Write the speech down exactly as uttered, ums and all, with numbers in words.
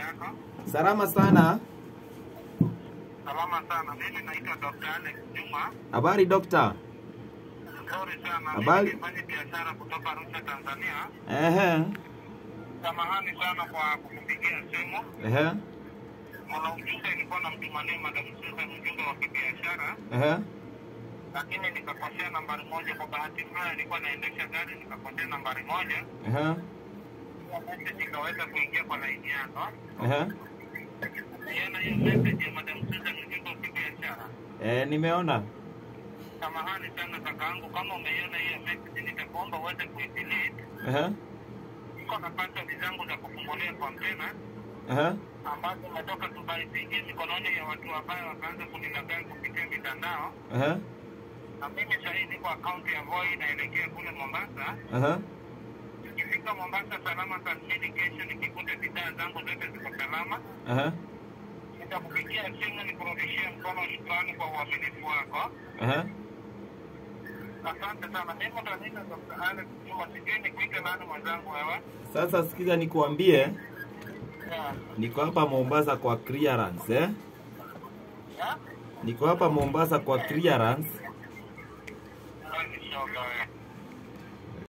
yako? Salama sana. Salama sana. Mimi naitwa Doctor Alex Juma. Habari dokta? Nzuri sana. Habari? Mimi nafanya biashara kutoka Arusha, Tanzania. Ehe. Samahani sana kwa kukupigia simu. Ehe. Kuna ujumbe nilikuwa namtumania Madam Susan, ujumbe wa kibiashara. Ehe. Lakini nikakosea nambari moja kwa bahati mbaya, nilikuwa naendesha gari nikakosea nambari moja. Ehe. Kwa message ikaweza kuingia kwa line yako. Ehe. Niona hiyo message ya Madam Susan, ujumbe wa kibiashara. Eh, nimeona. Samahani sana kakaangu, kama umeiona hiyo message nitakuomba uweze kuidelete. Ehe. Niko na password zangu za kufungulia container Ehe. ambazo natoka Dubai, ziingie mikononi ya watu wabaya wakaanza kunilagai kupitia mitandao. Ehe. Na mimi sasa hivi niko account ya Voi inaelekea kule Mombasa. Ehe. Nikifika Mombasa salama salmini, kesho nikikuta bidhaa zangu zote ziko salama, Ehe. nitakupigia simu nikurudishie mkono shukrani kwa uaminifu wako. Ehe. Asante sana. Mimi ndo nina Doctor Alex Juma, sijui nikuite nani mwenzangu wewe? Sasa sikiza nikuambie, Yeah. niko hapa Mombasa kwa clearance eh? Yeah? Niko hapa Mombasa kwa clearance. Wewe ni shoga wewe.